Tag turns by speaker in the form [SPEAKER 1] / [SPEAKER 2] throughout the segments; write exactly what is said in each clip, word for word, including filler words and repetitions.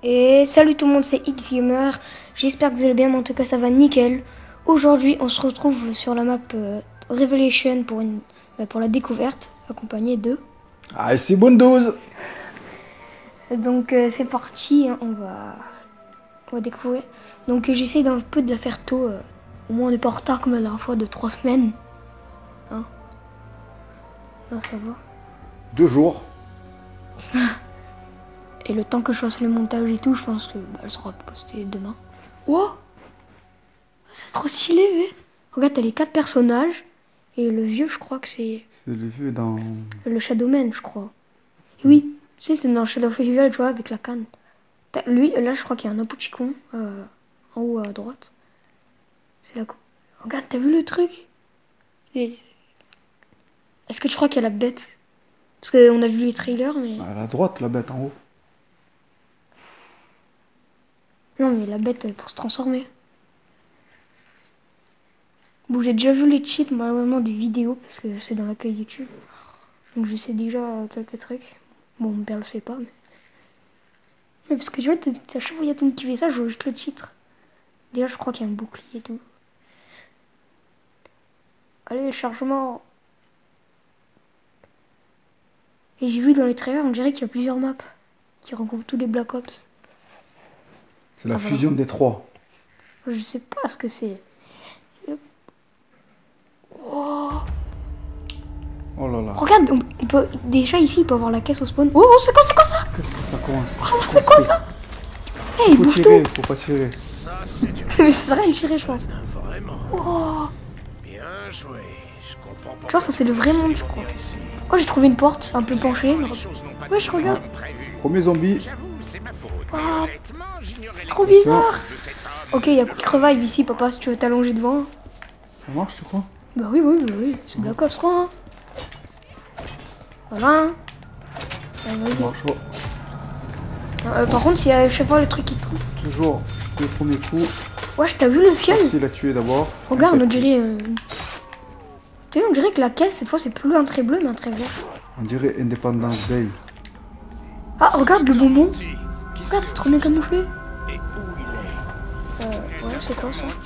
[SPEAKER 1] Et salut tout le monde, c'est Xgamer. J'espère que vous allez bien, mais en tout cas ça va nickel. Aujourd'hui on se retrouve sur la map euh, Revelation pour, une, euh, pour la découverte, accompagné de...
[SPEAKER 2] Ah, c'est Bundouz.
[SPEAKER 1] Donc euh, c'est parti, hein, on, va, on va découvrir. Donc euh, j'essaye d'un peu de la faire tôt, euh, au moins on n'est pas en retard comme la dernière fois de trois semaines. Hein. Là ça va.
[SPEAKER 2] Deux jours.
[SPEAKER 1] Et le temps que je fasse le montage et tout, je pense que bah, elle sera postée demain. Wow, c'est trop stylé, mais. Regarde, t'as les quatre personnages. Et le vieux, je crois que c'est...
[SPEAKER 2] C'est le vieux dans...
[SPEAKER 1] Le Shadowman, je crois. Et oui, tu sais, c'est dans Shadow Festival, tu vois, avec la canne. Lui, là, je crois qu'il y a un Apuchicon, euh, en haut à droite. C'est là. Regarde, t'as vu le truc? Et... Est-ce que tu crois qu'il y a la bête? Parce qu'on a vu les trailers, mais...
[SPEAKER 2] À la droite, la bête en haut.
[SPEAKER 1] Non, mais la bête, elle pour se transformer. Bon, j'ai déjà vu les cheats, malheureusement, des vidéos, parce que c'est dans l'accueil YouTube. Donc je sais déjà quelques trucs. Bon, mon père le sait pas, mais... mais parce que tu vois, à chaque fois qu'il y a ton petit message, je juste le titre. Déjà, je crois qu'il y a un bouclier et tout. Allez, le chargement. Et j'ai vu dans les trailers, on dirait qu'il y a plusieurs maps qui regroupent tous les Black Ops.
[SPEAKER 2] C'est la
[SPEAKER 1] ah,
[SPEAKER 2] fusion
[SPEAKER 1] voilà.
[SPEAKER 2] des trois.
[SPEAKER 1] Je sais pas ce que c'est. Oh.
[SPEAKER 2] Oh là là.
[SPEAKER 1] Regarde, on, on peut déjà ici, il peut avoir la caisse au spawn. Oh, c'est quoi, c'est quoi ça?
[SPEAKER 2] Qu'est-ce que ça commence?
[SPEAKER 1] Oh, c'est quoi ça? Hey, il
[SPEAKER 2] faut
[SPEAKER 1] bouge
[SPEAKER 2] tirer,
[SPEAKER 1] tout.
[SPEAKER 2] faut pas tirer.
[SPEAKER 1] Mais ça sert à rien de tirer, je pense. Oh.
[SPEAKER 3] Bien joué. Je comprends pas.
[SPEAKER 1] Tu vois, ça c'est le vrai monde, je crois. Oh, j'ai trouvé une porte un peu penchée. Mais... Ouais, je regarde.
[SPEAKER 2] Premier zombie.
[SPEAKER 1] Oh, c'est trop bizarre. Ok, il y a plus de revive ici, papa, si tu veux t'allonger devant.
[SPEAKER 2] Ça marche, tu crois?
[SPEAKER 1] Bah oui, oui, bah oui, c'est Black Ops trois. Hein. Voilà.
[SPEAKER 2] Ça marche pas.
[SPEAKER 1] Euh, par contre, il y a, je sais pas, le truc qui trompe.
[SPEAKER 2] Toujours le premier coup.
[SPEAKER 1] Ouais, t'as vu le ciel?
[SPEAKER 2] Il a tué d'abord.
[SPEAKER 1] Regarde, on dirait... Euh... Tu vois, on dirait que la caisse, cette fois, c'est plus un trait bleu, mais un trait vert.
[SPEAKER 2] On dirait Independence Day.
[SPEAKER 1] Ah, regarde le bonbon. Regarde, c'est trop bien camouflé. Euh, ouais, c'est quoi ça?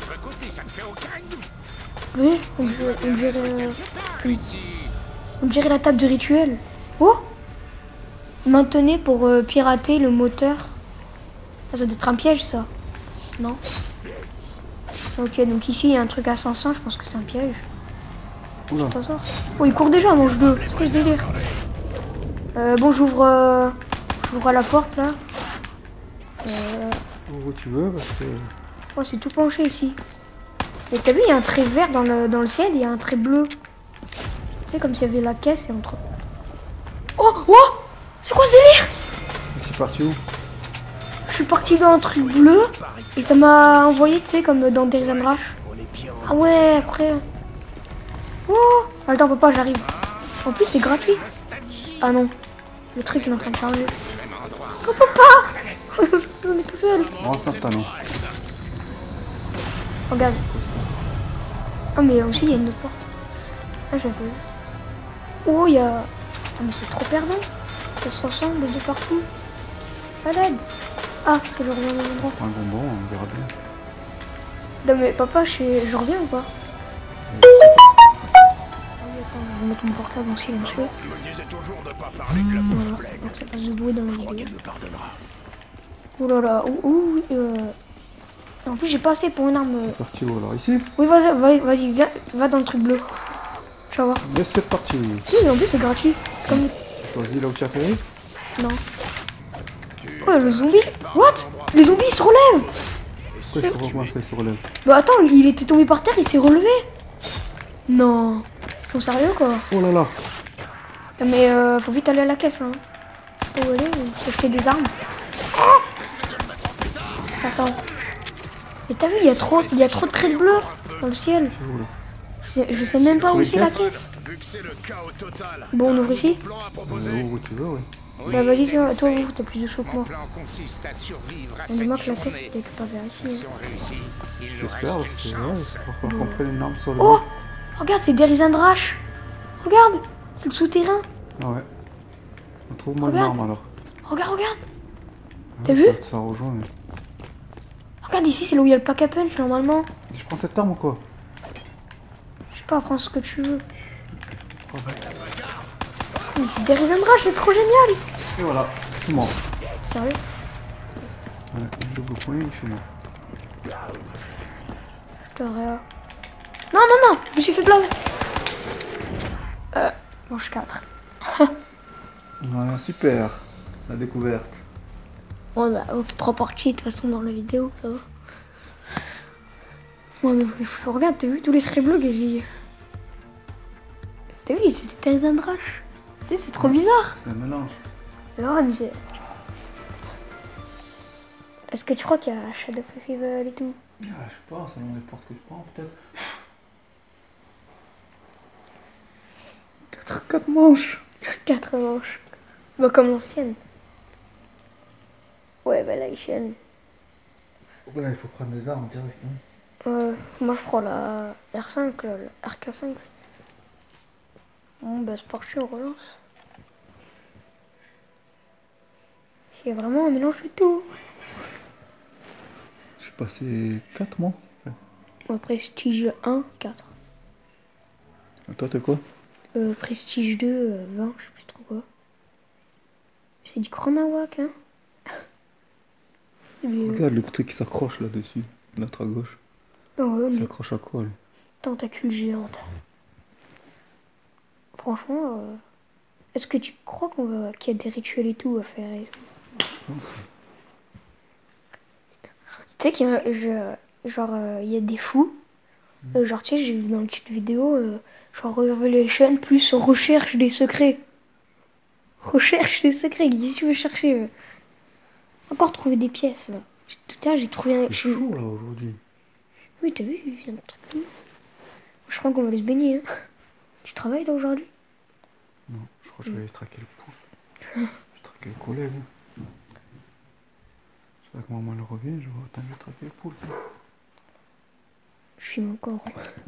[SPEAKER 1] Oui, on dirait... On dirait, euh... on dirait la table de rituel. Oh! Maintenez pour euh, pirater le moteur. Ça doit être un piège, ça. Non? Ok, donc ici, il y a un truc à cinq cents, je pense que c'est un piège.
[SPEAKER 2] Oula.
[SPEAKER 1] Oh, il court déjà, mange deux. C'est quoi ce délire? Euh, bon, j'ouvre... Euh, j'ouvre à la porte, là. Euh...
[SPEAKER 2] Où tu veux, parce que...
[SPEAKER 1] Oh, c'est tout penché, ici. Et t'as vu, il y a un trait vert dans le, dans le ciel, et il y a un trait bleu. Tu sais, comme s'il y avait la caisse et entre... Oh! Oh! C'est quoi ce délire?
[SPEAKER 2] C'est parti où?
[SPEAKER 1] Je suis parti dans un truc bleu, et ça m'a envoyé, tu sais, comme dans Days and Rush. Ah ouais, après... Oh! Attends, papa, j'arrive. En plus, c'est gratuit. Ah non. Le truc, il est en train de charger. Oh, papa! On est tout seul.
[SPEAKER 2] Range notre talon.
[SPEAKER 1] Regarde. Ah, mais aussi, il y a une autre porte. Ah, j'avais pas vu. Oh, il y a... Ah, mais c'est trop perdant. Ça se ressemble de partout. À l'aide. Ah, c'est le même endroit.
[SPEAKER 2] Un bonbon, on verra bien.
[SPEAKER 1] Non, mais papa, je, je reviens ou pas? Attends, je vais mettre mon portable en silencieux. Voilà, donc ça passe de bruit dans la vidéo. Ouh là là, ouh, ouh, euh... En plus, j'ai pas assez pour une arme.
[SPEAKER 2] C'est parti où alors? Ici?
[SPEAKER 1] Oui, vas-y, vas-y, vas-y, viens, va dans le truc bleu. Tu vas voir.
[SPEAKER 2] Mais c'est parti.
[SPEAKER 1] Oui, mais en plus, c'est gratuit. C'est comme...
[SPEAKER 2] Tu choisis là où tu as atterri?
[SPEAKER 1] Non. Oh, le zombie? What? Le zombie se relève!
[SPEAKER 2] Pourquoi je peux recommencer sur le...
[SPEAKER 1] Bah attends, il était tombé par terre, il s'est relevé. Non. Ils sont sérieux, quoi.
[SPEAKER 2] Oh là là.
[SPEAKER 1] Non, mais euh, faut vite aller à la caisse, là. Faut aller, faut acheter des armes. Oh, attends. Mais t'as vu, il y a trop, il y a trop de traits bleus dans le ciel. Je sais, je sais même pas où c'est la caisse. Bon, on ouvre ici.
[SPEAKER 2] Euh, où tu veux, oui.
[SPEAKER 1] Bah vas-y, toi, toi t'as plus de sous que moi. On demande que la caisse était pas vers ici. Hein.
[SPEAKER 2] J'espère, parce que ouais, il faut qu'on prenne une arme sur le...
[SPEAKER 1] Oh! Regarde, c'est Days and Rush. Regarde, c'est le souterrain.
[SPEAKER 2] Ah ouais. On trouve moins une arme alors.
[SPEAKER 1] Regarde, regarde. T'as
[SPEAKER 2] Ouais,
[SPEAKER 1] vu?
[SPEAKER 2] ça, ça rejoint. mais-
[SPEAKER 1] Regarde ici, c'est là où il y a le pack à punch normalement.
[SPEAKER 2] Je prends cette arme ou quoi?
[SPEAKER 1] Je sais pas, prends ce que tu veux. Mais c'est des Risen Rush, c'est trop génial!
[SPEAKER 2] Et voilà, c'est mort.
[SPEAKER 1] Sérieux?
[SPEAKER 2] Ouais, un double point, je suis mort.
[SPEAKER 1] Je te réa. Non, non, non! Je me suis fait blâmer! Euh, manche quatre.
[SPEAKER 2] Ouais, super. La découverte.
[SPEAKER 1] On a on fait trois parties de toute façon dans la vidéo, ça va. Ouais, mais regarde, t'as vu tous les scriblogs ici? T'as vu, c'était Risen Rush. C'est trop bizarre.
[SPEAKER 2] C'est un mélange.
[SPEAKER 1] Alors, mais c'est... Est-ce que tu crois qu'il y a Shadow of Evil et tout?
[SPEAKER 2] Ah, je sais pas, selon les portes que je prends, peut-être. quatre, quatre manches.
[SPEAKER 1] Quatre manches. Bah, comme l'ancienne. Ouais, bah la chaîne.
[SPEAKER 2] Ouais, il faut prendre des armes direct. Hein.
[SPEAKER 1] Ouais, moi je prends la R cinq, là, la R K cinq. Bon, bah c'est parti, on relance. C'est vraiment un mélange de tout.
[SPEAKER 2] J'ai passé quatre mois.
[SPEAKER 1] Ouais, Prestige un, quatre.
[SPEAKER 2] Et toi, t'es quoi?
[SPEAKER 1] Euh, Prestige deux, euh, vingt, je sais plus trop quoi. C'est du Chromawak, hein. Et puis, euh,
[SPEAKER 2] Regarde le truc qui s'accroche là-dessus, l'autre à gauche.
[SPEAKER 1] ah ouais,
[SPEAKER 2] Il
[SPEAKER 1] mais
[SPEAKER 2] s'accroche à quoi, lui?
[SPEAKER 1] tentacule géante. Franchement, euh, est-ce que tu crois qu'on va qu'il y a des rituels et tout à faire et...
[SPEAKER 2] Je pense.
[SPEAKER 1] Tu sais qu'il y a, je- genre, euh, il y a des fous. Euh, genre, tu sais, j'ai vu dans une petite vidéo, euh, genre Revelation plus recherche des secrets. Recherche des secrets, qu'est-ce que tu veux chercher euh Encore trouver des pièces, là. Tout à l'heure, j'ai trouvé un...
[SPEAKER 2] C'est chaud, là, aujourd'hui.
[SPEAKER 1] Oui, t'as vu, il y a un truc de ouf. Je crois qu'on va aller se baigner, hein. Tu travailles, toi, aujourd'hui?
[SPEAKER 2] Non, je crois que je vais aller traquer le poule. Je vais traquer le collègue. hein. J'espère que maman elle revient, je vais attendre de traquer le poule.
[SPEAKER 1] Je filme encore.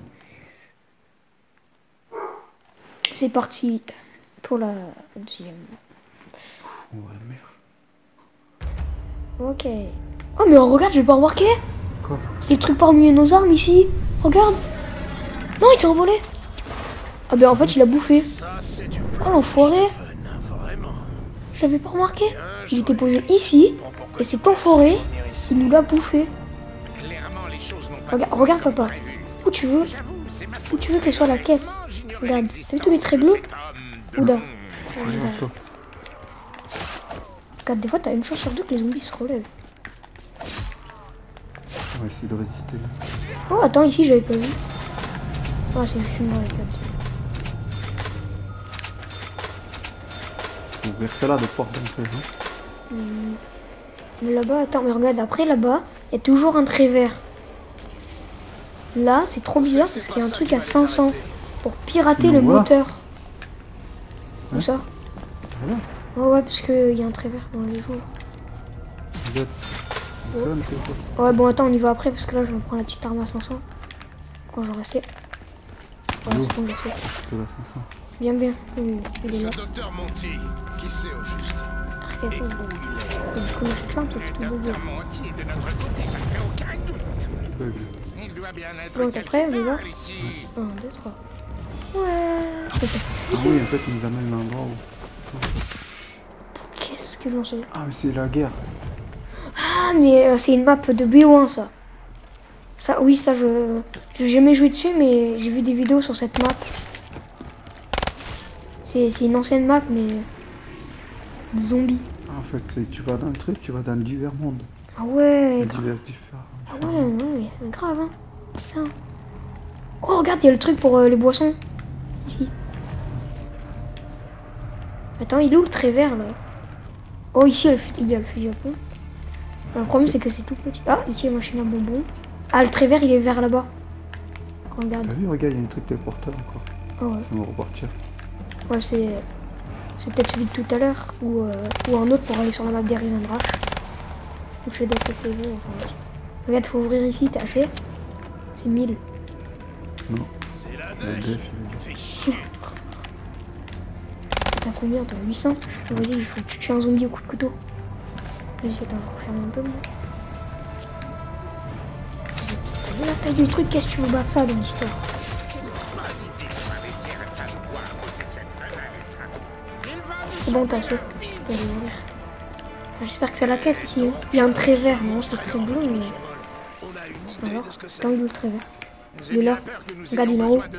[SPEAKER 1] C'est parti pour la deuxième.
[SPEAKER 2] Oh, la merde.
[SPEAKER 1] Ok. Oh, mais regarde, j'ai pas remarqué.
[SPEAKER 2] Quoi?
[SPEAKER 1] C'est le truc parmi nos armes ici. Regarde. Non, il s'est envolé. Ah ben en fait, il a bouffé.
[SPEAKER 3] Ça, c'est du
[SPEAKER 1] Oh, l'enfoiré.
[SPEAKER 3] fun, hein, vraiment.
[SPEAKER 1] Je l'avais pas remarqué.
[SPEAKER 3] Bien
[SPEAKER 1] Il était
[SPEAKER 3] joué.
[SPEAKER 1] posé ici.
[SPEAKER 3] Bon, pourquoi
[SPEAKER 1] Et cet
[SPEAKER 3] tu
[SPEAKER 1] enfoiré,
[SPEAKER 3] penses venir ici?
[SPEAKER 1] il nous l'a bouffé.
[SPEAKER 3] Clairement, les choses n'ont pas
[SPEAKER 1] Regarde,
[SPEAKER 3] tourné
[SPEAKER 1] regarde
[SPEAKER 3] comme
[SPEAKER 1] papa.
[SPEAKER 3] prévu.
[SPEAKER 1] Où tu veux
[SPEAKER 3] J'avoue, c'est ma
[SPEAKER 1] Où
[SPEAKER 3] faute.
[SPEAKER 1] tu veux que soit la caisse?
[SPEAKER 3] J'ignorais
[SPEAKER 1] Regarde, t'as vu
[SPEAKER 3] l'existence
[SPEAKER 1] tous les traits
[SPEAKER 3] de
[SPEAKER 1] bleus?
[SPEAKER 3] cet homme
[SPEAKER 1] Ouda.
[SPEAKER 3] blond.
[SPEAKER 2] Regarde, toi.
[SPEAKER 1] Regarde, des fois, t'as une chance sur deux que les zombies se relèvent.
[SPEAKER 2] On va essayer de résister là.
[SPEAKER 1] Oh, attends, ici, j'avais pas vu. Ah, c'est juste une barricade.
[SPEAKER 2] Faut ouvrir celle-là de porte d'entrée. Hein.
[SPEAKER 1] Mais là-bas, attends, mais regarde, après, là-bas, il y a toujours un trait vert. Là, c'est trop bizarre parce qu'il y a un truc à cinq cents pour pirater
[SPEAKER 2] Non,
[SPEAKER 1] le
[SPEAKER 2] voilà.
[SPEAKER 1] moteur. Où
[SPEAKER 2] Ouais.
[SPEAKER 1] ça?
[SPEAKER 2] Voilà.
[SPEAKER 1] Ouais, ouais, parce qu'il y a un trait vert dans les jours.
[SPEAKER 2] Regarde. C'est là, le téléphone.
[SPEAKER 1] Ouais, bon, attends, on y va après parce que là, je me prends la petite arme à cinq cents. Quand j'aurai assez. Ouais,
[SPEAKER 2] Yo.
[SPEAKER 1] c'est bon, j'ai assez.
[SPEAKER 2] C'est là, cinq cents.
[SPEAKER 1] Bien, bien. Oui, il est là.
[SPEAKER 3] Ce docteur Monty, qui sait au juste?
[SPEAKER 1] Arrête,
[SPEAKER 3] Et
[SPEAKER 1] ouais.
[SPEAKER 3] où il est?
[SPEAKER 1] Du coup, moi, je te plante, je te
[SPEAKER 3] Le
[SPEAKER 1] bouge.
[SPEAKER 3] docteur Monty, de notre côté, ça ne fait aucun doute.
[SPEAKER 2] Bug.
[SPEAKER 3] Il doit bien être
[SPEAKER 1] Bon, t'es prêt, on y
[SPEAKER 3] quelque
[SPEAKER 1] va?
[SPEAKER 3] part ici.
[SPEAKER 1] un, deux, trois. Ouais. C'est ça.
[SPEAKER 2] Ah oui, en fait, il nous amène l'endroit où.
[SPEAKER 1] Qu'est-ce que j'en sais?
[SPEAKER 2] Ah, mais c'est la guerre.
[SPEAKER 1] Ah, mais euh, c'est une map de B O un, ça. Ça, oui, ça, je. J'ai jamais joué dessus, mais j'ai vu des vidéos sur cette map. C'est c'est une ancienne map, mais. Des zombies.
[SPEAKER 2] Ah, en fait, c'est tu vas dans le truc, tu vas dans divers mondes.
[SPEAKER 1] Ah ouais.
[SPEAKER 2] Divers différents.
[SPEAKER 1] Ah ouais, ouais, mais grave, hein. C'est ça. Oh, regarde, il y a le truc pour euh, les boissons. Ici. Attends, il est où le trait vert, là? Oh, ici, il y a le fu- il y a le fusil à pompe. Le problème, c'est que c'est tout petit. Ah, ici, il y a la machine à bonbons. Ah, le trait vert, il est vert là-bas. Regarde.
[SPEAKER 2] T'as vu, regarde, il y a un truc téléporteur encore.
[SPEAKER 1] Ah ouais.
[SPEAKER 2] On va repartir.
[SPEAKER 1] Ouais, c'est. C'est peut-être celui de tout à l'heure. Ou, euh, ou un autre pour aller sur la map des Risen Rush. Ou chez Death of Evil, enfin. Regarde, faut ouvrir ici, t'as assez? C'est mille.
[SPEAKER 2] Non,
[SPEAKER 3] C'est la
[SPEAKER 2] c'est la
[SPEAKER 3] dèche.
[SPEAKER 2] def, il a dit.
[SPEAKER 3] Fais chier.
[SPEAKER 1] T'as combien? T'as huit cents? Vas-y, il faut que tu tues un zombie au coup de couteau. Vas-y, attends, je vais refermer un peu. Moi. T'as vu la taille du truc? Qu'est-ce que tu veux battre ça dans l'histoire? C'est bon, t'as assez. J'espère que c'est la caisse ici. Hein. Il y a un trait vert. Non, c'est très bleu, mais... Alors, t'as où le trait vert? Il est là. Regarde, il est en haut.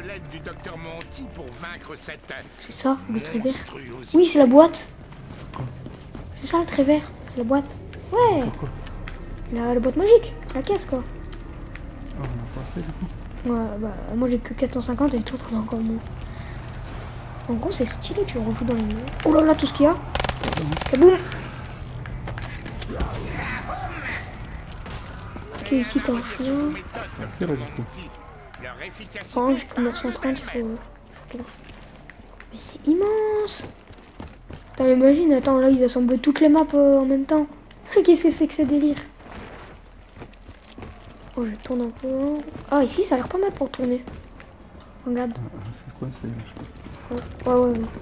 [SPEAKER 1] C'est ça, le trait vert. Oui, c'est la boîte. C'est ça, le trait vert. C'est la boîte. Ouais. La, la boîte magique. La caisse, quoi.
[SPEAKER 2] Ah, on a pas assez, du coup.
[SPEAKER 1] Ouais, bah, moi j'ai que quatre cent cinquante et les autres, on a encore moins. En gros, c'est stylé, tu le rejoues dans les murs. Oh là là, tout ce qu'il y a. Kaboum. Ok, ici t'as un chemin.
[SPEAKER 2] Assez là, du coup.
[SPEAKER 1] Oh, j'ai que neuf cent trente, il faut... Mais c'est immense. Attends, imagine, attends, là ils assemblent toutes les maps euh, en même temps. Qu'est-ce que c'est que ce délire? Oh, je tourne un peu. Ah, ici ça a l'air pas mal pour tourner. Regarde.
[SPEAKER 2] Ah, c'est quoi, c'est...
[SPEAKER 1] Ouais, ouais, ouais.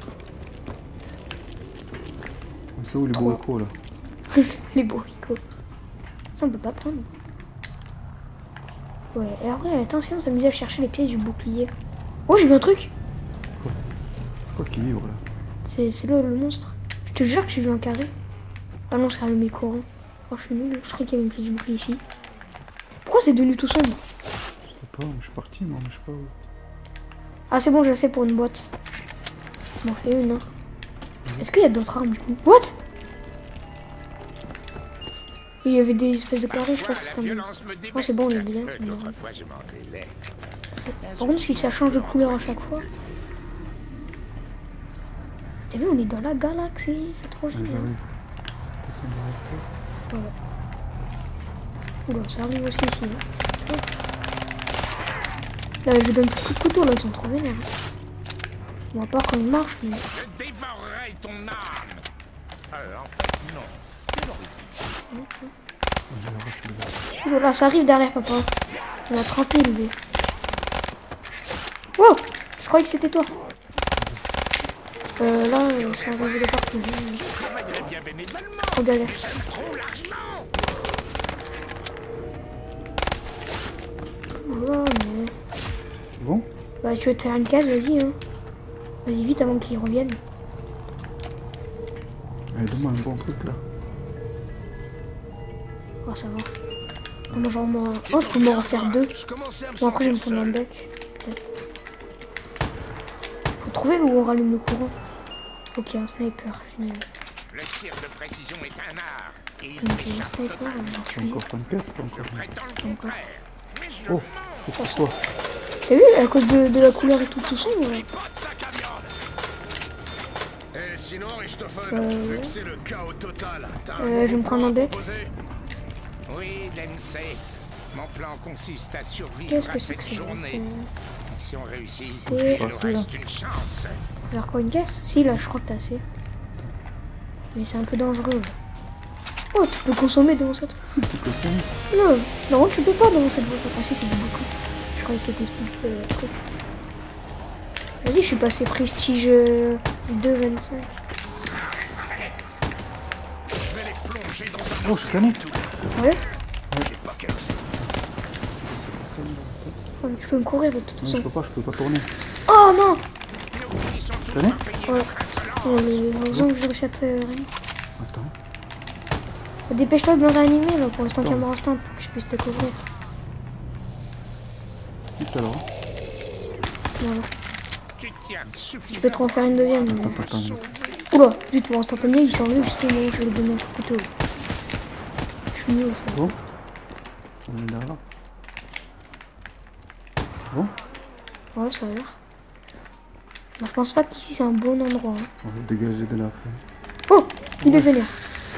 [SPEAKER 2] C'est où les bourricots, là?
[SPEAKER 1] Les bourricots. Ça, on peut pas prendre. Ouais, et après, attention, ça me dit à chercher les pièces du bouclier. Oh, j'ai vu un truc.
[SPEAKER 2] Quoi? C'est quoi qui vibre, là?
[SPEAKER 1] C'est le, le monstre. Je te jure que j'ai vu un carré. Ah non, c'est allumé courant. Oh, je suis nul. Je croyais qu'il y avait une pièce du bouclier ici. Pourquoi c'est devenu tout sombre?
[SPEAKER 2] Je sais pas, je suis parti, moi, mais je sais pas où.
[SPEAKER 1] Ah, c'est bon, je sais pour une boîte. Je m'en fais une, hein. Est-ce qu'il y a d'autres armes, du coup? What? Il y avait des espèces de carrés, je crois que c'était un... Oh, c'est bon, on est bien. Par contre, si ça change de couleur à chaque fois... T'as vu, on est dans la galaxie, c'est trop génial. Voilà. Oula, ça arrive aussi ici. Hein. Là, je donne beaucoup de couteaux, là, ils sont trop vénères. Bon, à part quand ils marchent, mais...
[SPEAKER 3] Je dévorerai ton âme. Euh, en fait, non.
[SPEAKER 1] Oula, là, ça arrive derrière, papa. On a trempé, le bébé. Wow! Je croyais que c'était toi. Euh, là, ça arrive de partout. Trop galère. Oh, mais...
[SPEAKER 2] Bon?
[SPEAKER 1] Bah, tu veux te faire une case, vas-y, hein. Vas-y, vite avant qu'ils reviennent.
[SPEAKER 2] Allez, donne-moi un bon truc, là.
[SPEAKER 1] Oh, ça va. Non, moi, genre, moi... Oh, je peux m'en refaire deux. Bon, après, je vais me prendre un bec. Peut-être. Faut trouver où on rallume le courant. Ok, un sniper, génial.
[SPEAKER 3] Le tir de précision est un art. Et il
[SPEAKER 1] Donc, j'ai un sniper, un
[SPEAKER 2] Tu
[SPEAKER 1] fusil.
[SPEAKER 2] encore pas une caisse, pas encore.
[SPEAKER 1] Encore.
[SPEAKER 2] Oh, c'est pour toi.
[SPEAKER 1] T'as vu, à cause de, de la couleur et tout, tout ça, ouais.
[SPEAKER 3] Et sinon, Richthofen,
[SPEAKER 1] Euh,
[SPEAKER 3] vu que c'est le chaos total, t'as un
[SPEAKER 1] Euh, je vais me
[SPEAKER 3] nouveau
[SPEAKER 1] prendre un
[SPEAKER 3] plan à
[SPEAKER 1] bec.
[SPEAKER 3] proposer? Oui, l'N C. Mon plan consiste à survivre
[SPEAKER 1] Qu'est-ce
[SPEAKER 3] à
[SPEAKER 1] que c'est que
[SPEAKER 3] cette
[SPEAKER 1] ça?
[SPEAKER 3] journée. Si on réussit,
[SPEAKER 1] C'est-
[SPEAKER 3] il nous reste une chance.
[SPEAKER 1] Alors quoi, une caisse? Si, là, je crois que t'as assez. Mais c'est un peu dangereux. Là. Oh, tu peux consommer devant cette... Non, non, tu peux pas devant cette voiture. Ah si, c'est beaucoup. Je croyais que c'était speed euh, truc. Vas-y, je suis passé prestige euh, deux vingt-cinq.
[SPEAKER 2] Oh, je suis cané.
[SPEAKER 1] Ouais. Ouais, tu peux me courir de toute
[SPEAKER 2] Non, je
[SPEAKER 1] façon.
[SPEAKER 2] peux pas, je peux pas tourner.
[SPEAKER 1] Oh non!
[SPEAKER 2] Tu connais?
[SPEAKER 1] Ouais. Euh, heureusement que j'ai réussi à te réanimer.
[SPEAKER 2] Attends.
[SPEAKER 1] Dépêche-toi de me réanimer là pour l'instant qu'il y a mort instant pour que je puisse te couvrir.
[SPEAKER 2] Tout à l'heure.
[SPEAKER 1] Voilà.
[SPEAKER 3] Tu tiens
[SPEAKER 1] Tu peux te en faire une deuxième. Mais...
[SPEAKER 2] Attends, attends.
[SPEAKER 1] Oula, vite, mon instantané il s'en va juste au moment où je vais lui donner un coup de couteau. Je suis nul ça.
[SPEAKER 2] Bon. On est là, là. Bon.
[SPEAKER 1] Ouais, ça a l'air. Bah, je pense pas qu'ici c'est un bon endroit. Hein.
[SPEAKER 2] On va dégager de là.
[SPEAKER 1] Oh, il est vénère.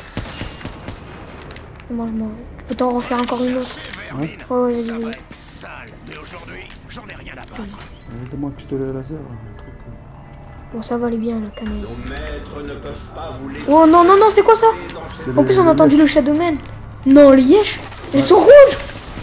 [SPEAKER 1] Moi, je m'en... Tu peux t'en refaire encore une autre.
[SPEAKER 2] Ouais.
[SPEAKER 1] Ouais, ouais, vas-y, vas-y.
[SPEAKER 3] sale, mais aujourd'hui, j'en ai rien à battre.
[SPEAKER 2] Donne-moi un pistolet laser, un truc.
[SPEAKER 1] Bon, ça va aller bien la cannelle.
[SPEAKER 4] Nos maîtres ne peuvent pas vous laisser
[SPEAKER 1] Oh non, non, non, c'est quoi ça?
[SPEAKER 2] C'est
[SPEAKER 1] En
[SPEAKER 2] les-
[SPEAKER 1] plus, on a
[SPEAKER 2] les
[SPEAKER 1] entendu
[SPEAKER 2] mèches.
[SPEAKER 1] le Shadowman. Non, les Yesh, elles sont rouges.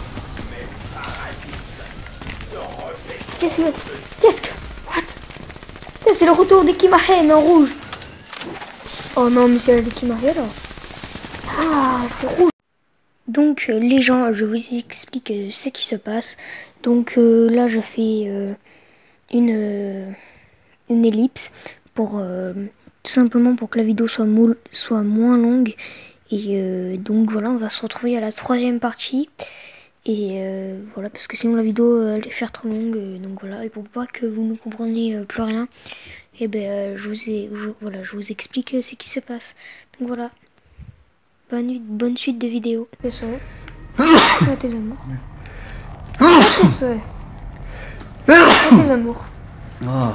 [SPEAKER 1] Qu'est-ce que... Qu'est-ce que... What? Putain, c'est le retour des Kimahen en rouge. Oh non, mais c'est les Kimahen là. Ah, c'est rouge. Donc euh, les gens, je vous explique euh, ce qui se passe. Donc euh, là je fais euh, une, euh, une ellipse pour euh, tout simplement pour que la vidéo soit, moule, soit moins longue. Et euh, donc voilà, on va se retrouver à la troisième partie. Et euh, voilà, parce que sinon la vidéo euh, allait faire trop longue. Euh, donc voilà, et pour pas que vous ne compreniez euh, plus rien, et ben euh, je vous ai, je, voilà, je vous explique euh, ce qui se passe. Donc voilà, bonne, bonne suite de vidéos. Tes souhaits. Ouais, tes amours. Ouais, tes souhaits. Ouais, tes amours.
[SPEAKER 2] Oh.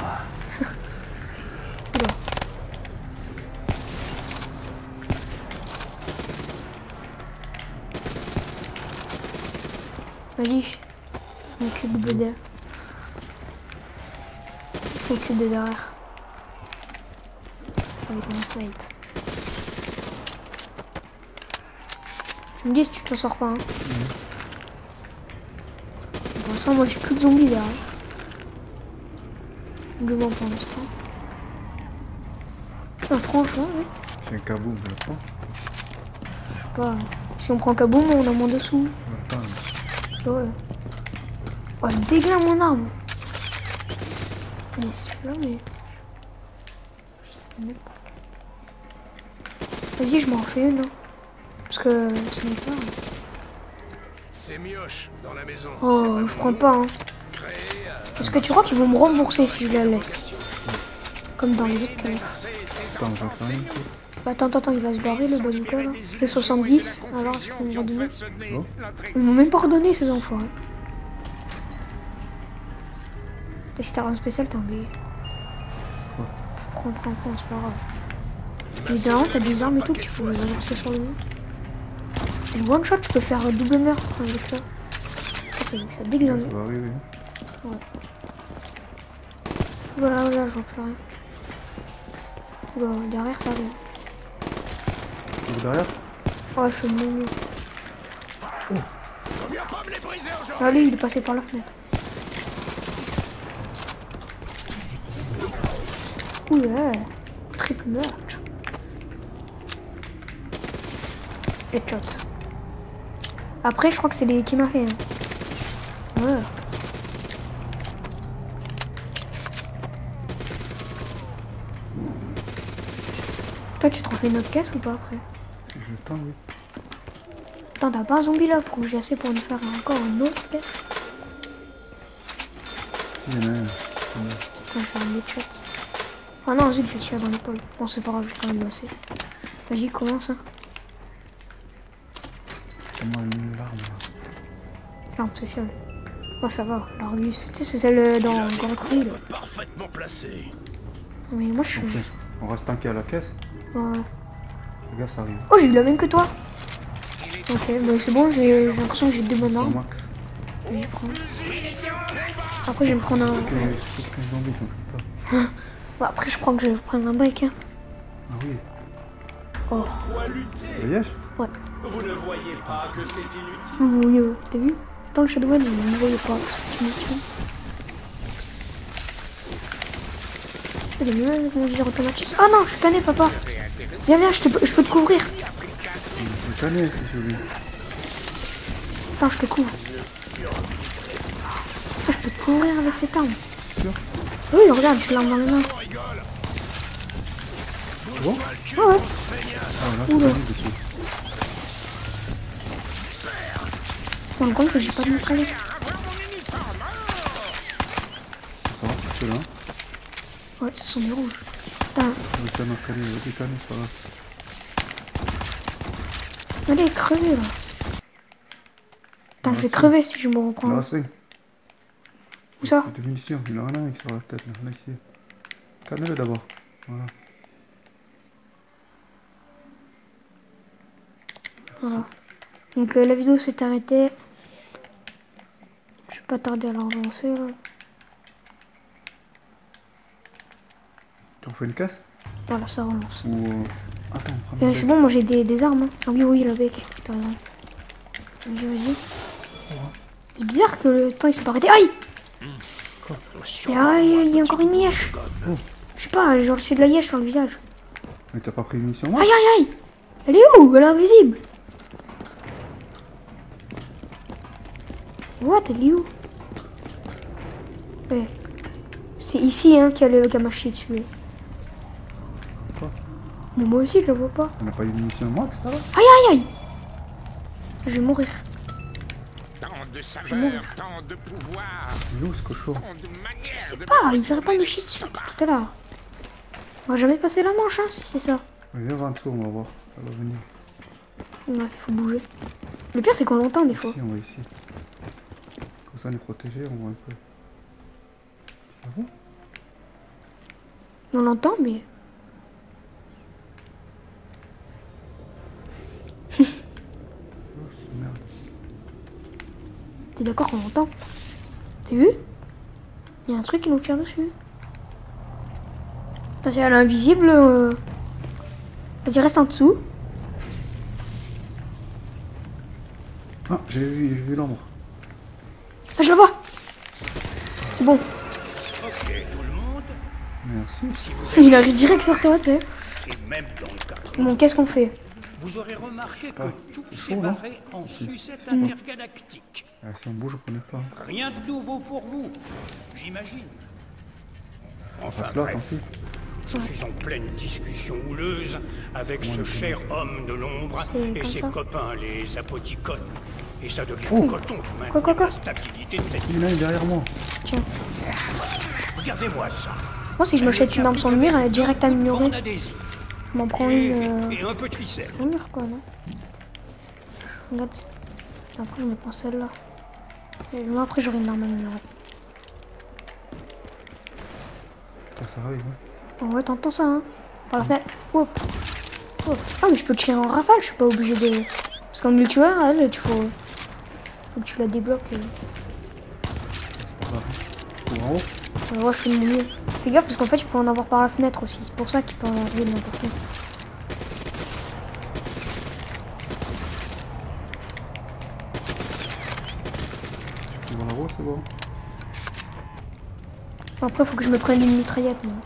[SPEAKER 1] Vas-y, je m'occupe de derrière. Je m'occupe de derrière. Avec mon snipe. Tu me dis si tu t'en sors pas. Hein. Mmh. Pour l'instant, moi j'ai plus de zombies derrière. Je vois pour l'instant. Ah, franchement, oui.
[SPEAKER 2] J'ai un kaboom, je le prends.
[SPEAKER 1] Je sais pas. Si on prend kaboom, on a moins de sous.
[SPEAKER 2] Attends.
[SPEAKER 1] Ouais. Oh, je déglingue mon arme. Mais c'est là, mais. Je sais même pas. Vas-y, je m'en refais une. Hein. Parce que ce n'est pas.
[SPEAKER 3] C'est mioche dans la maison.
[SPEAKER 1] Oh, je prends pas. Hein. Est-ce que tu crois qu'ils vont me rembourser si je la laisse? Comme dans les autres cas.
[SPEAKER 2] Attends, je vais faire une coup.
[SPEAKER 1] Bah, attends, attends, il va se barrer le bazooka là. J'ai soixante-dix. Alors, est-ce qu'on va donner? Oh. Ils m'ont même pas redonné ces enfoirés. Et si t'as un spécial, t'as un billet.
[SPEAKER 2] Quoi?
[SPEAKER 1] Prends, prends, prends, c'est pas grave. Évidemment, t'as des armes et tout que tu peux les avancer sur le monde. Une one shot, tu peux faire double meurtre avec ça. Ça, ça déglingue.
[SPEAKER 2] Ça va arriver.
[SPEAKER 1] Ouais. Voilà, voilà, je vois plus rien. Oula, derrière ça arrive.
[SPEAKER 2] Derrière?
[SPEAKER 1] Oh, je suis mignon. Oh. Ah, lui, il est passé par la fenêtre. Ouh, ouais. Triple meurtre. Headshot. Après, je crois que c'est les qui m'a fait. Hein. Ouais. Toi, tu te refais une autre caisse ou pas après?
[SPEAKER 2] Je le temps, oui.
[SPEAKER 1] Attends, t'as pas un zombie là pour que j'ai assez pour nous faire encore une autre caisse?
[SPEAKER 2] Si, il y en a un.
[SPEAKER 1] Ouais, je vais faire un headshot. Ah non, zut, je tire dans l'épaule. Bon, c'est pas grave, j'ai quand même assez. Vas-y, commence. Hein.
[SPEAKER 2] Comment une larme là?
[SPEAKER 1] L'arme spéciale. Oh, ça va, l'Argus. Tu sais, c'est celle dans Grand Cru.
[SPEAKER 3] Parfaitement placé.
[SPEAKER 1] Mais moi, je suis.
[SPEAKER 2] Okay. On reste tanké à la caisse.
[SPEAKER 1] Ouais.
[SPEAKER 2] Regarde, ça arrive.
[SPEAKER 1] Oh, j'ai eu la même que toi. Ok, bah c'est bon, j'ai l'impression que j'ai deux bonnes armes.
[SPEAKER 2] Max.
[SPEAKER 1] Et je prends. Après, je vais me prendre un.
[SPEAKER 2] Ok, je trouve qu'un zombie, j'en peux pas.
[SPEAKER 1] Bon, après, je crois que je vais prendre un break. Hein.
[SPEAKER 2] Ah oui.
[SPEAKER 1] Oh.
[SPEAKER 2] Le yèche?
[SPEAKER 1] Ouais.
[SPEAKER 4] Vous ne voyez pas que c'est inutile?
[SPEAKER 1] Oui, euh, t'as vu? Dans le Shadowman, vous ne voyez pas que c'est inutile. Il est mieux avec mon viseur automatique. Ah non, je suis cané, papa. Viens, viens, je, te, je peux te couvrir.
[SPEAKER 2] Je cané, c'est celui.
[SPEAKER 1] Attends, je te couvre. Ah, je peux te couvrir avec cette arme.
[SPEAKER 2] Sûr?
[SPEAKER 1] Oui, regarde, j'ai l'arme dans les mains.
[SPEAKER 2] Bon?
[SPEAKER 1] Ah ouais.
[SPEAKER 2] Ah, là, c'est dessus.
[SPEAKER 1] Bon, le problème, c'est que j'ai pas de mitraillette.
[SPEAKER 2] Ça va, c'est là.
[SPEAKER 1] Ouais, ce sont des rouges. Putain.
[SPEAKER 2] Le canard calé, le décané, c'est pas grave.
[SPEAKER 1] Allez, est crevé là. Putain, je vais crever si je me reprends.
[SPEAKER 2] Il en reste un.
[SPEAKER 1] Où ça?
[SPEAKER 2] Des munitions, il en a un sur la tête là, là ici. Calme-le d'abord. Voilà.
[SPEAKER 1] Voilà. Donc euh, la vidéo s'est arrêtée. Je vais pas tarder à la relancer là.
[SPEAKER 2] Tu refais une caisse?
[SPEAKER 1] Voilà, ça relance.
[SPEAKER 2] Ou... Euh... Attends,
[SPEAKER 1] Euh, c'est bon, moi j'ai des, des armes. Hein. Ah oui, oui, le bec. T'as raison. Vas-y, vas-y. C'est bizarre que le temps il s'est pas arrêté. Aïe! Et aïe, il y a encore une lièche.
[SPEAKER 2] Oh.
[SPEAKER 1] Je sais pas, j'ai reçu de la lièche sur le visage.
[SPEAKER 2] Mais t'as pas pris une munition?
[SPEAKER 1] Aïe, aïe, aïe! Elle est où? Elle est invisible. What? Elle est où? Ouais. C'est ici hein, qu'il y a le gamin chié dessus.
[SPEAKER 2] Quoi?
[SPEAKER 1] Mais moi aussi je le vois pas.
[SPEAKER 2] On n'a pas eu de munitions moi tout à l'heure?
[SPEAKER 1] Aïe aïe aïe! Je vais mourir.
[SPEAKER 3] Tant de
[SPEAKER 1] mourir.
[SPEAKER 3] saveurs, tant de pouvoir,
[SPEAKER 2] Il est où ce cochon?
[SPEAKER 3] tant de manières
[SPEAKER 1] Je sais
[SPEAKER 3] de
[SPEAKER 1] pas, il verrait pas
[SPEAKER 3] manipuler
[SPEAKER 1] me chier
[SPEAKER 3] les
[SPEAKER 1] dessus
[SPEAKER 3] stomacs.
[SPEAKER 1] tout à l'heure. On va jamais passer la manche hein, si c'est ça.
[SPEAKER 2] Viens voir en dessous, on va voir. Elle va venir.
[SPEAKER 1] Ouais, il faut bouger. Le pire c'est qu'on l'entend des fois.
[SPEAKER 2] Ici, on va ici. Comme ça on est protégé, on voit un peu. Ah bon?
[SPEAKER 1] On l'entend mais...
[SPEAKER 2] Oh, c'est merde.
[SPEAKER 1] T'es d'accord qu'on l'entend? T'as vu? Il y a un truc qui nous tire dessus. Attends, si elle est invisible... Euh... Vas-y, reste en dessous.
[SPEAKER 2] Ah, j'ai vu, j'ai vu l'ombre.
[SPEAKER 1] Ah, je le vois. C'est bon.
[SPEAKER 4] Ok, tout le monde.
[SPEAKER 2] Merci.
[SPEAKER 4] Si vous
[SPEAKER 1] Il arrive direct sur toi, tu sais.
[SPEAKER 4] et même dans le carton,
[SPEAKER 1] Bon, qu'est-ce qu'on fait?
[SPEAKER 4] vous aurez remarqué que
[SPEAKER 2] Ah,
[SPEAKER 4] tout
[SPEAKER 2] il
[SPEAKER 4] s'est
[SPEAKER 2] faut, non?
[SPEAKER 4] barré en sucette intergalactique.
[SPEAKER 2] Ah, si on bouge, on connaît pas.
[SPEAKER 4] Rien de nouveau pour vous, j'imagine. Enfin
[SPEAKER 2] Passe là, tant
[SPEAKER 4] bref,
[SPEAKER 2] pis.
[SPEAKER 4] je suis en pleine discussion houleuse avec ce cher homme de l'ombre
[SPEAKER 1] C'est
[SPEAKER 4] et
[SPEAKER 1] comme
[SPEAKER 4] ses
[SPEAKER 1] ça.
[SPEAKER 4] copains, les apoticones. Et ça devient
[SPEAKER 2] Oh.
[SPEAKER 4] coton de
[SPEAKER 1] Quoi, quoi,
[SPEAKER 4] maintenir
[SPEAKER 1] quoi
[SPEAKER 4] la stabilité de cette...
[SPEAKER 2] Il est derrière moi.
[SPEAKER 1] Tiens.
[SPEAKER 4] Regardez-moi ça.
[SPEAKER 1] Moi, si je me jette une arme sans lumière, elle est direct améliorée.
[SPEAKER 4] Bande adhésive.
[SPEAKER 1] Je m'en prends
[SPEAKER 4] Et,
[SPEAKER 1] une... Euh...
[SPEAKER 4] et un peu de ficelle.
[SPEAKER 1] On mur, quoi, non? Regarde. Après, je me prends celle-là. Et moi, après, j'aurai une arme améliorée.
[SPEAKER 2] Putain, ça arrive, ouais.
[SPEAKER 1] Oh, ouais, t'entends ça, hein? Par la fenêtre. Hop. Hop. Ah, mais je peux tirer en rafale, je suis pas obligé de... Parce qu'en multijoueur, elle, tu faut... Faut que tu la débloques. Et...
[SPEAKER 2] C'est pas grave. Je trouve en haut.
[SPEAKER 1] Ouais, je fais de mon mieux. Fais gaffe, parce qu'en fait, il peut en avoir par la fenêtre aussi. C'est pour ça qu'il peut en arriver de n'importe où.
[SPEAKER 2] Tu vois là-haut, c'est bon.
[SPEAKER 1] Après, faut que je me prenne une mitraillette, moi.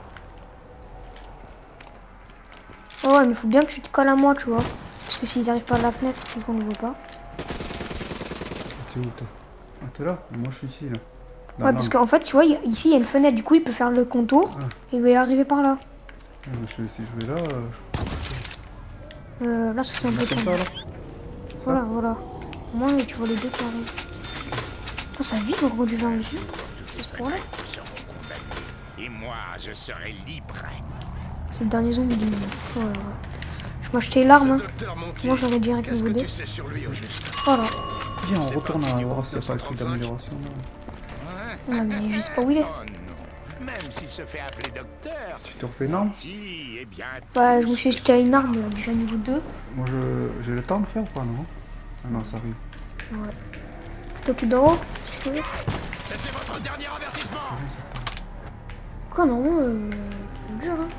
[SPEAKER 1] Oh, ouais, mais faut bien que tu te colles à moi, tu vois. Parce que s'ils arrivent par la fenêtre, c'est qu'on ne voit pas.
[SPEAKER 2] T'es où, toi? Ah, t'es là? Moi, je suis ici, là. Dans
[SPEAKER 1] Ouais, parce
[SPEAKER 2] l'angle.
[SPEAKER 1] qu'en fait, tu vois, y a- ici, il y a une fenêtre. Du coup, il peut faire le contour.
[SPEAKER 2] Ah.
[SPEAKER 1] Et il va y arriver par là.
[SPEAKER 2] Ah, mais je- si je vais là, euh,
[SPEAKER 1] Euh, là, c'est un
[SPEAKER 2] je
[SPEAKER 1] peu
[SPEAKER 2] vais comme
[SPEAKER 1] comme
[SPEAKER 2] ça, là.
[SPEAKER 1] Voilà, voilà. Au moins, tu vois les deux qui arrivent. Putain, ça vibre au du vingt vite. C'est ce point-là.
[SPEAKER 3] seront condamnés. Et moi, je serai libre.
[SPEAKER 1] C'est le dernier zombie du monde. Voilà, voilà. Je vais acheter l'arme. hein.
[SPEAKER 5] Docteur Monty,
[SPEAKER 1] Moi, j'aurais direct
[SPEAKER 5] qu'est-ce
[SPEAKER 1] niveau
[SPEAKER 5] que
[SPEAKER 1] deux.
[SPEAKER 5] tu sais sur lui au juste?
[SPEAKER 1] Voilà.
[SPEAKER 2] Viens, on
[SPEAKER 5] C'est
[SPEAKER 2] retourne
[SPEAKER 5] parti
[SPEAKER 2] à
[SPEAKER 5] du
[SPEAKER 2] voir
[SPEAKER 5] groupe
[SPEAKER 2] s'il n'y a pas le truc
[SPEAKER 5] neuf cent trente-cinq.
[SPEAKER 2] d'amélioration, là.
[SPEAKER 1] Ouais, mais je sais pas où il est.
[SPEAKER 3] Oh non. Même s'il se fait appeler docteur,
[SPEAKER 2] Tu te refais une arme?
[SPEAKER 3] Monty est bien...
[SPEAKER 1] Ouais, je me suis acheté une arme, là, déjà niveau deux.
[SPEAKER 2] Moi, je... j'ai le temps de faire ou pas, non? Ah non, ça arrive.
[SPEAKER 1] Ouais. Tu t'occupes d'en haut, si tu veux.
[SPEAKER 3] C'était votre dernier avertissement.
[SPEAKER 1] Quoi, non, euh... c'est dur, hein.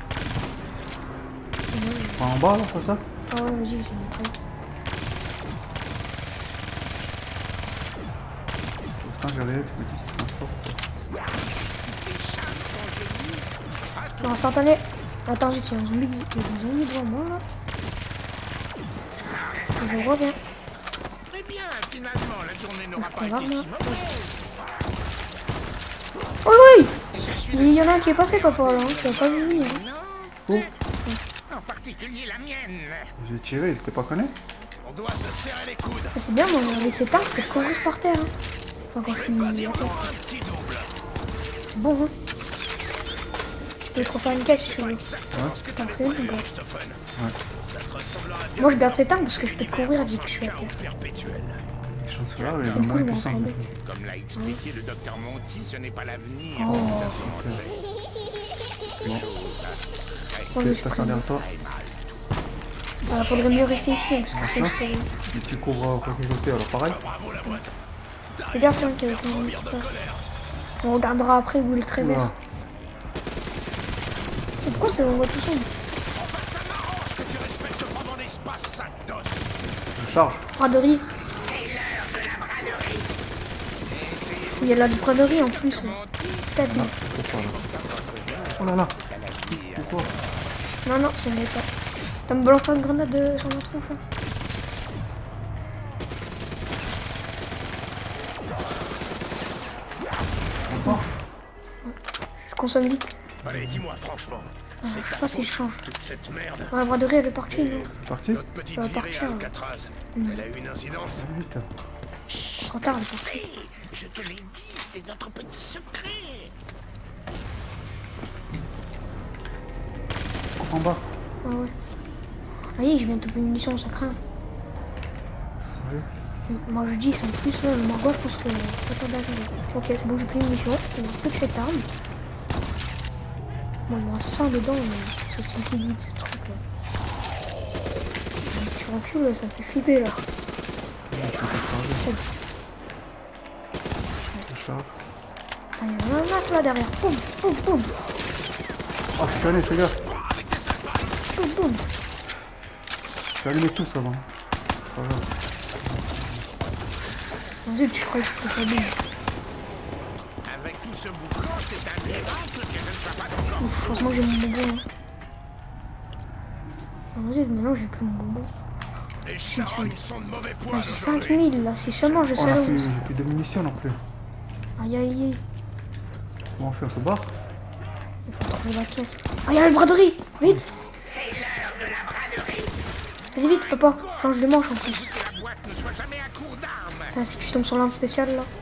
[SPEAKER 2] Pas en bas, là, pas ça?
[SPEAKER 1] Ah ouais, vas-y, j'ai une mitraillette.
[SPEAKER 2] Pourtant, j'ai rien, tu me dis si c'est un sort.
[SPEAKER 1] Non, instantané. Attends, j'ai un zombie, il y a des zombies devant moi, là. Je reviens.
[SPEAKER 3] Eh bien, finalement, la journée n'aura
[SPEAKER 1] Je
[SPEAKER 3] pas
[SPEAKER 1] prends
[SPEAKER 3] été
[SPEAKER 1] l'arme,
[SPEAKER 3] si
[SPEAKER 1] là.
[SPEAKER 3] mauvaise.
[SPEAKER 1] Oh oui!
[SPEAKER 3] Je suis
[SPEAKER 1] Il y en a un qui est passé, papa, là, hein, qui a pas vu venir.
[SPEAKER 3] Non, en particulier la mienne.
[SPEAKER 2] J'ai tiré, il était pas connu?
[SPEAKER 5] On doit se serrer les coudes.
[SPEAKER 1] Mais c'est bien, moi, avec cette arme, je peux courir par terre. Hein. Enfin, quand je suis...
[SPEAKER 5] Pas dire
[SPEAKER 1] ok.
[SPEAKER 5] non à un petit double.
[SPEAKER 1] C'est bon, hein. Je peux te refaire une caisse si tu veux.
[SPEAKER 5] Exactement ce que t'avais
[SPEAKER 1] Parfait,
[SPEAKER 5] prévu,
[SPEAKER 1] bon.
[SPEAKER 5] Richthofen.
[SPEAKER 2] Ouais.
[SPEAKER 5] Ça te ressemblera bien.
[SPEAKER 1] Moi, je garde cette arme parce que je peux courir dès que je suis à
[SPEAKER 5] Chaos
[SPEAKER 1] terre.
[SPEAKER 5] perpétuel.
[SPEAKER 2] Les chances là, il est
[SPEAKER 1] Du coup,
[SPEAKER 2] moins
[SPEAKER 1] ils vont
[SPEAKER 2] puissant.
[SPEAKER 1] tomber.
[SPEAKER 3] Comme l'a expliqué le docteur Monty, ce n'est pas l'avenir.
[SPEAKER 1] Oh.
[SPEAKER 3] que nous avons en tête.
[SPEAKER 1] Moi, je me
[SPEAKER 2] Ok,
[SPEAKER 1] suis
[SPEAKER 2] passe
[SPEAKER 1] pris.
[SPEAKER 2] en derrière toi.
[SPEAKER 1] Voilà, faudrait mieux rester ici, hein, parce que sinon, c'est pas bien.
[SPEAKER 2] Et tu couvres euh, côté côté, alors pareil.
[SPEAKER 1] Fais gaffe, hein, qu'il y a une petite place. On regardera après où est le trait vert.
[SPEAKER 2] Oula.
[SPEAKER 1] Et pourquoi c'est on voit tout sombre?
[SPEAKER 5] Ça m'arrange que tu respectes pas mon espace, sac d'os.
[SPEAKER 2] Je charge.
[SPEAKER 1] Braderie. Il y a la braderie en plus. Peut-être non.
[SPEAKER 2] Pourquoi là? Oh là là. Pourquoi?
[SPEAKER 1] Non, non, c'est mieux ça. T'as me balancé une grenade de... sur ma tronche là. Je consomme vite.
[SPEAKER 5] Allez, dis-moi franchement.
[SPEAKER 1] Ah, je sais pas si je change.
[SPEAKER 5] Toute cette merde.
[SPEAKER 1] Ouais, la braderie elle est partie, non?
[SPEAKER 2] Parti?
[SPEAKER 5] Notre petite
[SPEAKER 1] Ça va
[SPEAKER 5] virée
[SPEAKER 1] partir,
[SPEAKER 5] à
[SPEAKER 1] hein.
[SPEAKER 5] Alcatraz.
[SPEAKER 1] Mm.
[SPEAKER 5] Elle a eu une incidence.
[SPEAKER 2] Vite.
[SPEAKER 1] Trop tard, elle est partie.
[SPEAKER 5] Hé, je te l'ai dit, c'est notre petit secret.
[SPEAKER 2] En bas.
[SPEAKER 1] Ah ouais. Ah oui, j'ai bientôt plus de munitions, ça craint.
[SPEAKER 2] Sérieux?
[SPEAKER 1] Moi je dis, c'est en plus là, le Margot, je pense que c'est pas d'arriver. Ok, c'est bon, j'ai plus de munitions. Il ne reste plus que cette arme. Moi, il me reste cent dedans, mais c'est aussi vite ce truc là. Tu recules, ça me fait flipper là.
[SPEAKER 2] Je charge.
[SPEAKER 1] Attends, il y a un masse là derrière. Boum, boum, boum.
[SPEAKER 2] Oh, je suis allé, fais gaffe.
[SPEAKER 1] Boum, boum.
[SPEAKER 2] Je vais allumer tous avant. Pas grave.
[SPEAKER 1] Zut, je croyais que c'était pas bien.
[SPEAKER 5] Avec tout ce boucan, c'est un miracle que je ne sois pas encore.
[SPEAKER 1] Ouf, heureusement que j'ai mon bonbon. Hein. Oh, zut, maintenant j'ai plus mon bonbon.
[SPEAKER 5] Les charognes sont de mauvais poids.
[SPEAKER 1] Ah, j'ai cinq mille là, si seulement je
[SPEAKER 2] Oh
[SPEAKER 1] sais
[SPEAKER 2] là,
[SPEAKER 1] où.
[SPEAKER 2] c'est- j'ai plus de munitions non plus.
[SPEAKER 1] Aïe aïe aïe.
[SPEAKER 2] Comment on fait? On se barre?
[SPEAKER 1] Il faut trouver la caisse. Ah, il y a la braderie. Vite.
[SPEAKER 3] C'est l'heure de la braderie.
[SPEAKER 1] Vas-y vite, papa. Change de manche en plus.
[SPEAKER 3] Que la boîte ne soit jamais à court d'armes.
[SPEAKER 1] Putain, si tu tombes sur l'arme spéciale là.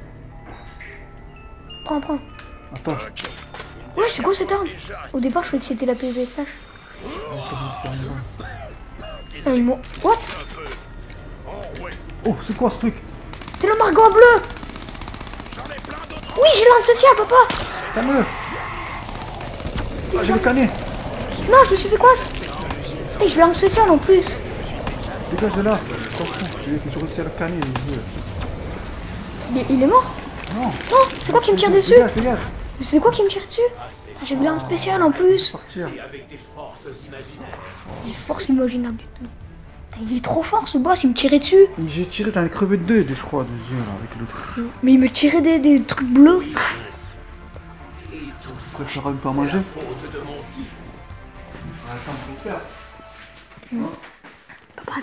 [SPEAKER 1] Prends, prends.
[SPEAKER 2] Attends.
[SPEAKER 1] Ouais, c'est quoi cette arme? Au départ, je croyais que c'était la P V S H. Ah, ils m'ont... What?
[SPEAKER 2] Oh, c'est quoi ce truc?
[SPEAKER 1] C'est le Margot bleu. Oui, j'ai l'arme spéciale, papa.
[SPEAKER 2] Calme-le. Ah, j'ai le canet.
[SPEAKER 1] Non, je me suis fait quoi? Et j'ai l'arme spéciale en plus.
[SPEAKER 2] Dégage de là. T'en fous. J'ai j'ai réussi à le canner. les yeux.
[SPEAKER 1] Il est, il est mort?
[SPEAKER 2] Non.
[SPEAKER 1] Non, c'est quoi qui me tire dessus?
[SPEAKER 2] Dégage, dégage.
[SPEAKER 1] Mais c'est quoi qui me tire dessus? Putain, j'ai vu l'arme spéciale en plus.
[SPEAKER 2] Sortir.
[SPEAKER 1] Les forces imaginables et tout. Putain, il est trop fort ce boss, il me tirait dessus.
[SPEAKER 2] J'ai tiré, j'en ai crevé deux, de, je crois, deux yeux là, avec l'autre.
[SPEAKER 1] Mais il me tirait des, des trucs bleus.
[SPEAKER 2] Après, tu auras pas à manger.
[SPEAKER 1] Papa,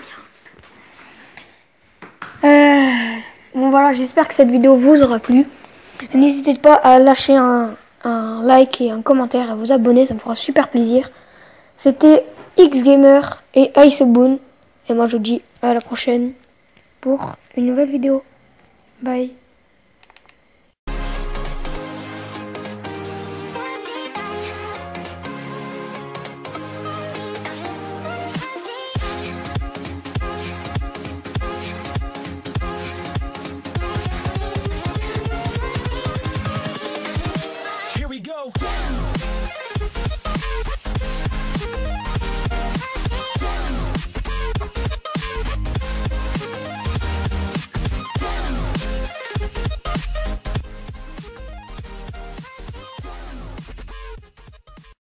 [SPEAKER 1] viens. Euh, bon voilà, j'espère que cette vidéo vous aura plu. N'hésitez pas à lâcher un, un like et un commentaire, à vous abonner, ça me fera super plaisir. C'était X-Gamer et Iceboon. Et moi je vous dis à la prochaine pour une nouvelle vidéo. Bye.